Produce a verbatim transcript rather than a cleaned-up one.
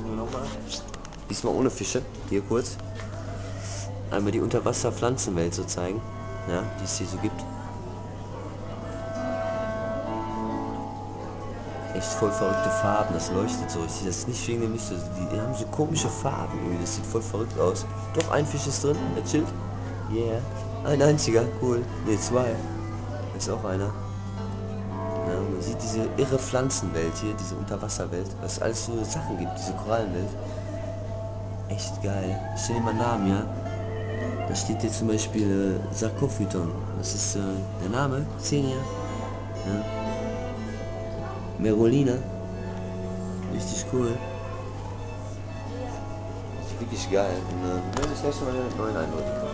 gucken wir nochmal. Diesmal ohne Fische. Hier kurz. Einmal die Unterwasser-Pflanzenwelt so zeigen. Ja, die es hier so gibt. Echt voll verrückte Farben, das leuchtet so. Ich sehe das nicht wegen dem Licht. Die haben so komische Farben irgendwie, das sieht voll verrückt aus. Doch, ein Fisch ist drin, der chillt. Yeah. Ein einziger, cool. Ne, zwei. Da ist auch einer. Ja, man sieht diese irre Pflanzenwelt hier, diese Unterwasserwelt, was es alles so Sachen gibt, diese Korallenwelt. Echt geil. Ich stelle mal Namen, ja. Da steht hier zum Beispiel äh, Sarkophyton. Das ist äh, der Name, Xenia. Ja. Merolina. Richtig cool. Ist wirklich geil. Und äh, wir werden uns gleich mal mit neuen Eindrücken.